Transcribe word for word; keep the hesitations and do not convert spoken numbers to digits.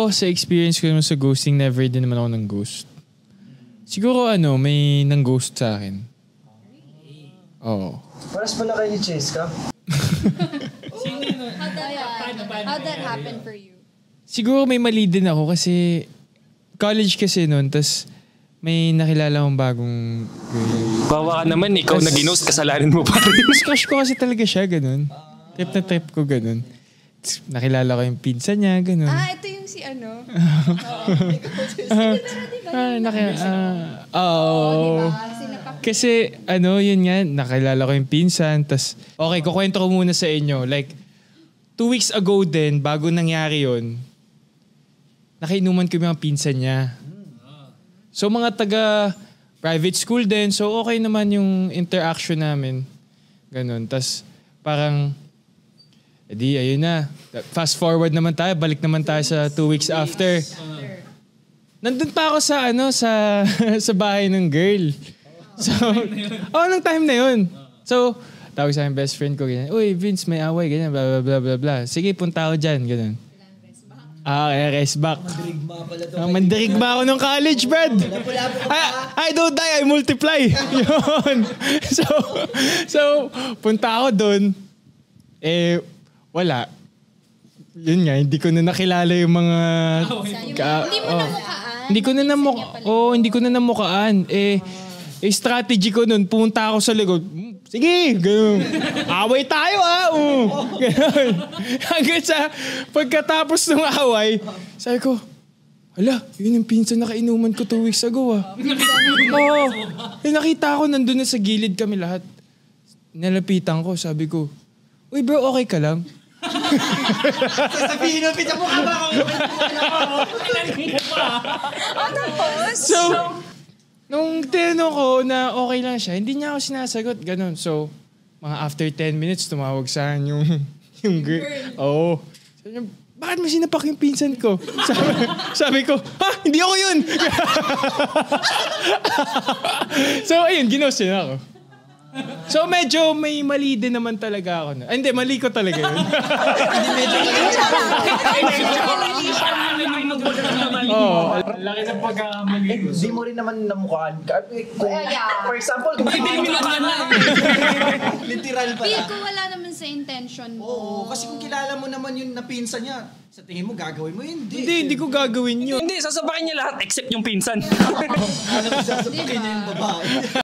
Ako, sa experience ko naman sa ghosting, never din naman ako ng ghost. Siguro ano, may nang ghost sa akin. Oo. Paras pala kayo ni Cheska. Sino yun? How that, how that happened for you? Siguro may mali din ako kasi college kasi noon, tas may nakilala akong bagong girl. Bawa ka naman, ikaw na ginost, kasalanan mo pa rin. Mas crush ko kasi talaga siya, ganun. Trip na trip ko, ganun. Nakilala ko yung pinsan niya, ganun. Ah, ito yung si ano? Ah, naki... Oo. Kasi, ano, yun nga, nakilala ko yung pinsan, tas, okay, kukwento ko muna sa inyo. Like, two weeks ago din, bago nangyari yun, nakainuman ko yung mga pinsan niya. So, mga taga private school din, so okay naman yung interaction namin. Ganun. Tas, parang, edi, ayun na. Fast forward naman tayo, balik naman tayo sa two weeks after. Nandun pa ako sa, ano, sa, sa bahay ng girl. So, oh, nung time na yun. So, tawag sa akin best friend ko, ganyan, uy, Vince, may away, ganyan, blah, blah, blah, blah, blah. Sige, punta ako dyan, ganun. Ah, kaya rest back. Mandirigma pala to. Ah, mandirigma ako nung college, Brad. I, I don't die, I multiply. Yun. So, so, punta ako doon. Eh, wala. Yun nga, hindi ko na nakilala yung mga... Ka, hindi mo oh. namukaan. Hindi ko na namukaan. Oh, hindi ko na namukaan. Eh, eh, strategy ko nun, pumunta ako sa likod. Sige, gano'n. Away tayo ah. Uh, gano'n. Hanggang sa pagkatapos ng away, sabi ko, hala, yun yung pinsan na kainuman ko two weeks ago ah. Oo. Eh, nakita ko nandun na sa gilid kami lahat. Nalapitan ko, sabi ko, uy bro, okay ka lang? Sasabihin ng pizza mo ka ba? Ano po? So, nung tinanong ko na okay lang siya, hindi niya ako sinasagot, ganun. So, mga after ten minutes, tumawag sa akin yung, yung girl. Oo. Sabi niya, bakit mo sinapak yung pinsan ko? Sabi, sabi ko, ha? Hindi ako yun! So, ayun, ginost yun ako. So, medyo may mali din naman talaga ako. Na. Ay, hindi, mali ko talaga yun. Hindi, medyo mali. Oo. Laki ng pagkakamali. Hindi mo rin naman namukhaan. Kung, for example, kung Hindi mo na. literal pala. Feel ko wala naman sa intention mo. Oo, kasi kung kilala mo naman yung napinsan niya, sa tingin mo gagawin mo yun? Hindi. Hindi, hindi ko gagawin yun. Hindi, sasabakin niya lahat except yung pinsan. Alam mo, sasabihin niya yung babae.